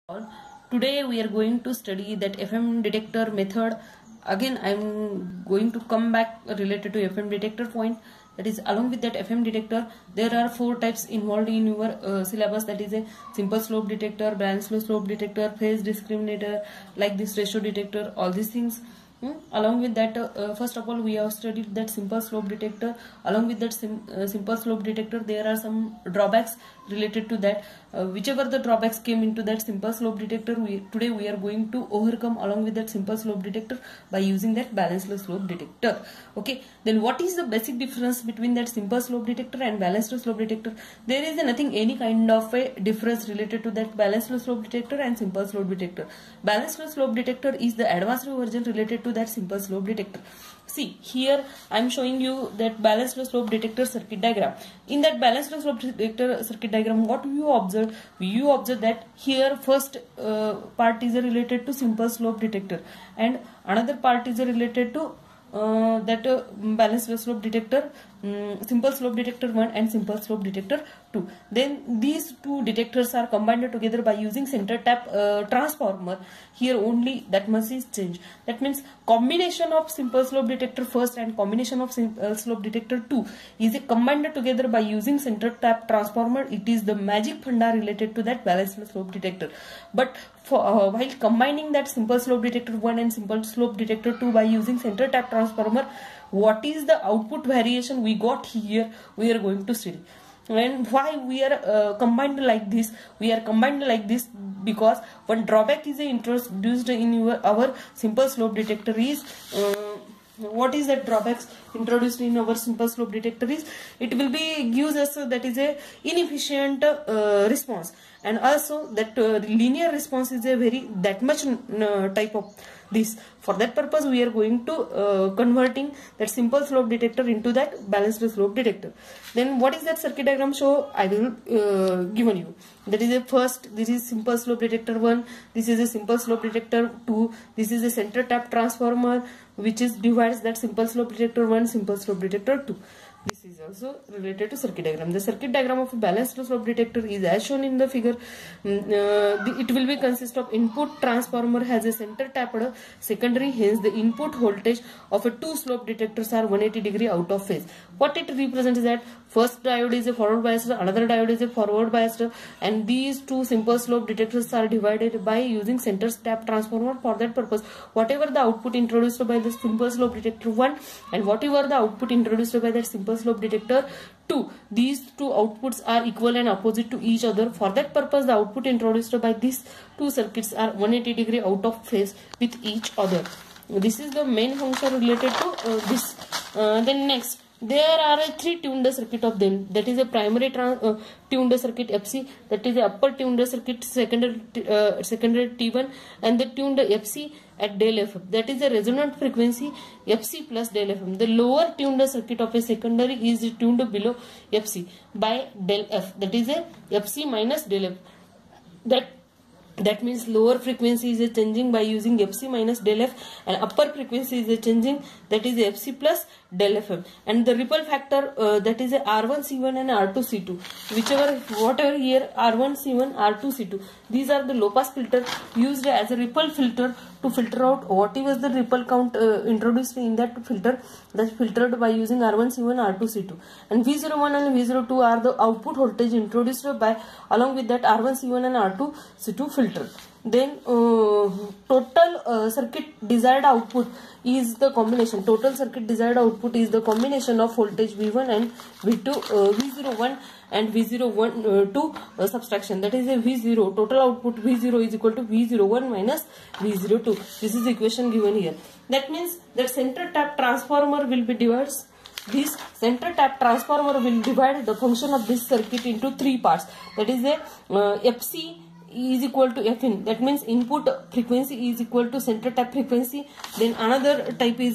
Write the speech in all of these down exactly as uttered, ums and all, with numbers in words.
all. Today we are going to study that F M detector method. Again, I am going to come back related to F M detector point. That is, along with that F M detector, there are four types involved in your uh, syllabus. That is a simple slope detector, balanced slope detector, phase discriminator, like this ratio detector, all these things. Hmm? Along with that, uh, first of all, we have studied that simple slope detector. Along with that sim uh, simple slope detector, there are some drawbacks related to that. Uh, whichever the drawbacks came into that simple slope detector, we, today we are going to overcome along with that simple slope detector by using that balanced slope detector. Okay, then what is the basic difference between that simple slope detector and balanced slope detector? There is nothing, any kind of a difference related to that balanced slope detector and simple slope detector. Balanced slope detector is the advanced version related to that simple slope detector. See, here I am showing you that balanced slope detector circuit diagram. In that balanced slope detector circuit diagram, what you observe? You observe that here first uh, part is related to simple slope detector and another part is related to uh, that uh, balanced slope detector, um, simple slope detector one and simple slope detector two. Then these two detectors are combined together by using center tap uh, transformer. Here only that much is changed. That means combination of simple slope detector first and combination of simple slope detector two is a combined together by using center tap transformer. It is the magic funda related to that balanced slope detector. But for uh, while combining that simple slope detector one and simple slope detector two by using center tap transformer, what is the output variation we got here? We are going to study. And why we are uh, combined like this? We are combined like this because one drawback is introduced in your our simple slope detector is uh, what is that drawbacks introduced in our simple slope detector is it will be gives us uh, that is a inefficient uh, response, and also that uh, linear response is a very that much uh, type of this. For that purpose we are going to uh, converting that simple slope detector into that balanced slope detector. Then what is that circuit diagram show? I will uh, given you. That is a first, this is simple slope detector one, this is a simple slope detector two, this is a center tap transformer which is divides that simple slope detector one, simple slope detector two. This is also related to circuit diagram. The circuit diagram of a balanced slope detector is as shown in the figure. Mm, uh, the, it will be consist of input transformer has a center tapped secondary, hence the input voltage of a two slope detectors are one hundred eighty degree out of phase. What it represents is that first diode is a forward biased, another diode is a forward biased, and these two simple slope detectors are divided by using center tap transformer. For that purpose, whatever the output introduced by the simple slope detector one and whatever the output introduced by that simple slope detector two, these two outputs are equal and opposite to each other. For that purpose, the output introduced by these two circuits are one hundred eighty degree out of phase with each other. This is the main function related to uh, this. Uh, then next, there are a three tuned circuit of them. That is a primary trans, uh, tuned circuit F C, that is a upper tuned circuit secondary uh, secondary T one, and the tuned F C at del F M. That is a resonant frequency F C plus del F M. The lower tuned circuit of a secondary is tuned below F C by del F. That is a F C minus del F. That That means lower frequency is changing by using F C minus del F, and upper frequency is changing, that is F C plus del F M. And the ripple factor uh, that is a R one C one and R two C two. Whichever, whatever here R one C one, R two C two. These are the low pass filter used as a ripple filter to filter out what was the ripple count uh, introduced in that filter, that's filtered by using R one C one, R two C two. And V zero one and V zero two are the output voltage introduced by along with that R one C one and R two C two filter. Then uh, total uh, circuit desired output is the combination. Total circuit desired output is the combination of voltage V one and V two, uh, V zero one and V zero one uh, two uh, subtraction. That is a V zero. Total output V zero is equal to V zero one minus V zero two. This is the equation given here. That means that center tap transformer will be divided. This center tap transformer will divide the function of this circuit into three parts. That is a uh, F C is equal to F in. That means input frequency is equal to center tap frequency. Then another type is a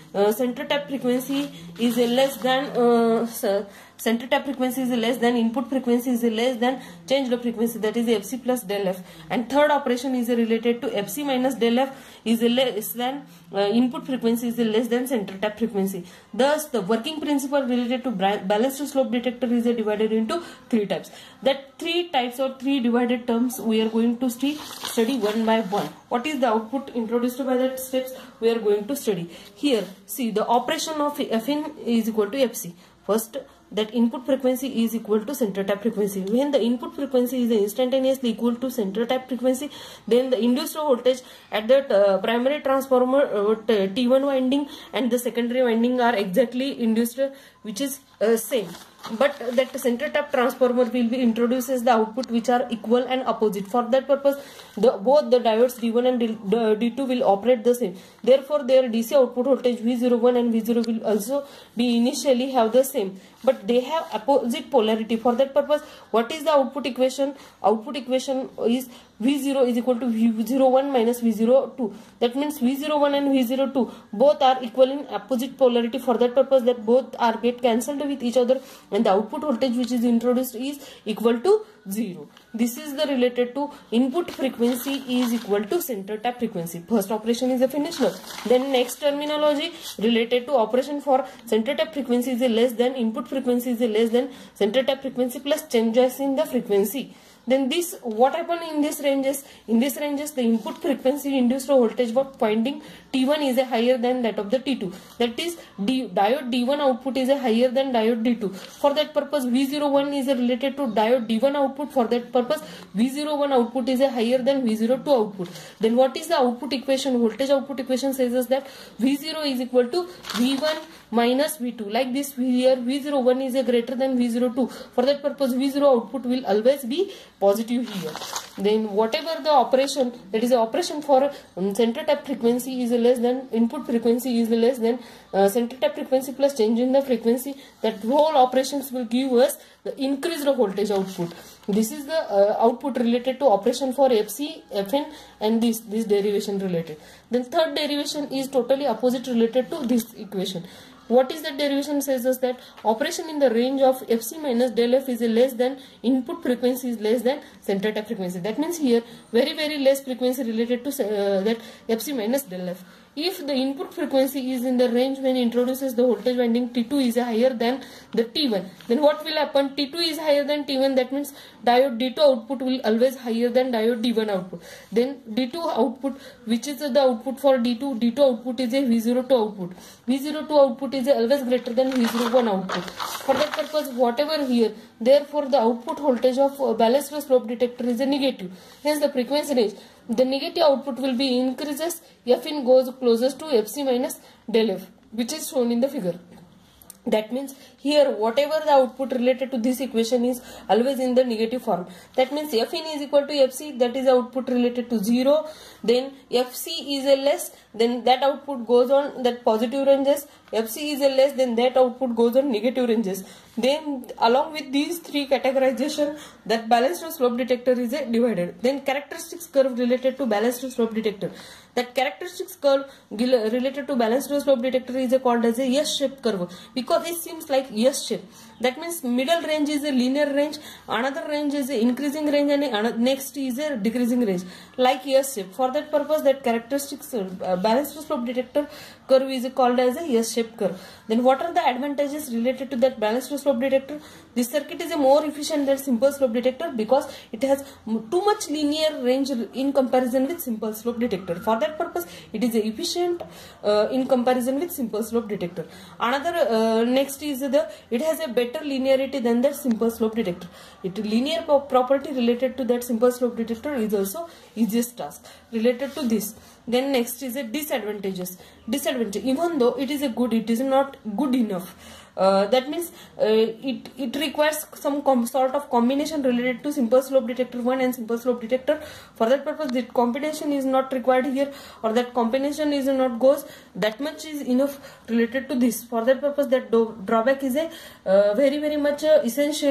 uh, center tap frequency is less than uh, center tap frequency is less than input frequency is less than change the frequency, that is Fc plus del f. And third operation is related to Fc minus del f is less than uh, input frequency is less than center tap frequency. Thus the working principle related to balanced slope detector is divided into three types. That three types or three divided terms we are going to study one by one. What is the output introduced by that steps we are going to study. Here see the operation of Fin is equal to Fc. First, that input frequency is equal to center tap frequency. When the input frequency is instantaneously equal to center tap frequency, then the induced voltage at the uh, primary transformer uh, T one winding and the secondary winding are exactly induced, which is uh, same. But that center tap transformer will be introduces the output which are equal and opposite. For that purpose, the both the diodes D one and D two will operate the same. Therefore, their D C output voltage V zero one and V zero will also be initially have the same, but they have opposite polarity. For that purpose, what is the output equation? Output equation is V zero is equal to V zero one minus V zero two. That means V zero one and V zero two both are equal in opposite polarity. For that purpose, that both are get cancelled with each other, and the output voltage which is introduced is equal to zero. This is the related to input frequency is equal to center tap frequency. First operation is a finished now. Then next terminology related to operation for center tap frequency is a less than input frequency is a less than center tap frequency plus changes in the frequency. Then this what happened in this ranges? In this ranges the input frequency induced voltage for pointing T one is a higher than that of the T two. That is D, diode D one output is a higher than diode D two. For that purpose V zero one is a related to diode D one output. For that purpose V zero one output is a higher than V zero two output. Then what is the output equation? Voltage output equation says us that V zero is equal to V one minus V two. Like this here V zero one is a greater than V zero two. For that purpose V zero output will always be positive here. Then whatever the operation, that is the operation for um, center tap frequency is less than input frequency is less than uh, center tap frequency plus change in the frequency, that whole operations will give us the increased voltage output. This is the uh, output related to operation for F C, F N and this this derivation related. Then third derivation is totally opposite related to this equation. What is the derivation? Says us that operation in the range of Fc minus del f is less than input frequency is less than center tap frequency. That means here very very less frequency related to uh, that Fc minus del f. If the input frequency is in the range when introduces the voltage winding T two is higher than the T one, then what will happen? T two is higher than T one, that means diode D two output will always higher than diode D one output. Then D two output, which is the output for D two, D two output is a V zero two output. V zero two output is always greater than V zero one output. For that purpose, whatever here, therefore the output voltage of uh, balanced slope detector is a negative. Hence the frequency range, the negative output will be increases, Fin goes closest to Fc minus del f, which is shown in the figure. That means here whatever the output related to this equation is always in the negative form. That means Fin is equal to Fc, that is output related to zero. Then Fc is a less, then that output goes on that positive ranges. Fc is a less, then that output goes on negative ranges. Then along with these three categorization, that balanced slope detector is a divided. Then characteristics curve related to balanced slope detector. That characteristics curve related to balanced slope detector is called as a S-shaped curve, because it seems like S shape. That means middle range is a linear range, another range is a increasing range, and next is a decreasing range, like S shape. For that purpose, that characteristics uh, balanced slope detector curve is called as a S-shaped curve. Then what are the advantages related to that balanced slope detector? This circuit is a more efficient than simple slope detector because it has too much linear range in comparison with simple slope detector. For that purpose, it is efficient uh, in comparison with simple slope detector. Another uh, next is the it has a better linearity than that simple slope detector. It linear property related to that simple slope detector is also easiest task related to this. Then next is a disadvantages. Disadvantage, even though it is a good, it is not good enough. Uh, that means uh, it, it requires some sort of combination related to simple slope detector one and simple slope detector. For that purpose, that combination is not required here, or that combination is not goes, that much is enough related to this. For that purpose, that drawback is a uh, very very much uh, essential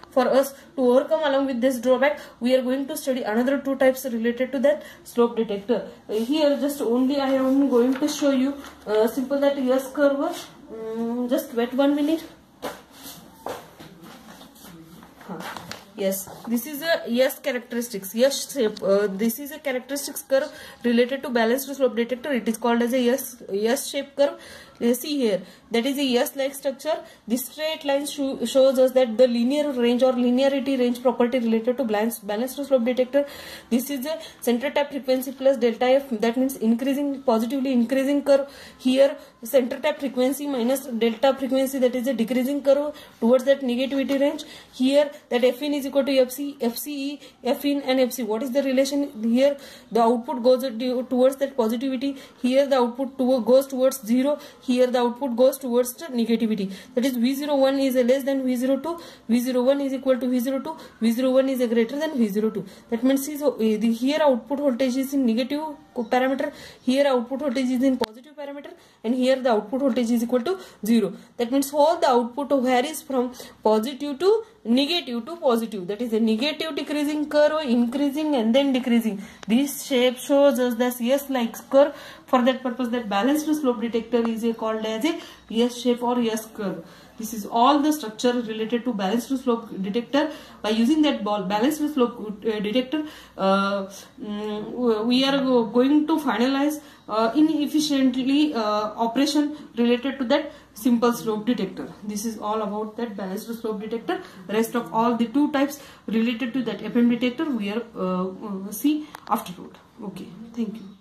for us to overcome along with this drawback, we are going to study another two types related to that slope detector. Uh, here just only I am going to show you uh, simple that S curve. Um, just wait one minute. Huh. Yes, this is a S characteristics, S shape. Uh, this is a characteristics curve related to balanced slope detector. It is called as a S, S shape curve. Uh, see here, that is a S-like structure. This straight line sh shows us that the linear range or linearity range property related to balanced, balanced slope detector. This is a center tap frequency plus delta F. That means increasing, positively increasing curve. Here, center tap frequency minus delta frequency, that is a decreasing curve towards that negativity range. Here, that F in is equal to F C, F C E, F in and F C. What is the relation here? The output goes towards that positivity. Here, the output to goes towards zero. Here the output goes towards the negativity. That is V zero one is less than V zero two. V zero one is equal to V zero two. V zero one is greater than V zero two. That means here output voltage is in negative parameter. Here output voltage is in positive parameter. And here the output voltage is equal to zero. That means all the output varies from positive to negative to positive. That is a negative decreasing curve, increasing and then decreasing. This shape shows us the S-like curve. For that purpose, that balanced slope detector is a, called as a S shape or S curve. This is all the structure related to balanced slope detector. By using that ball balanced slope uh, detector, uh, um, we are going to finalize uh, inefficiently uh, operation related to that simple slope detector. This is all about that balanced slope detector. Rest of all the two types related to that F M detector we are uh, uh, see afterward. Okay, thank you.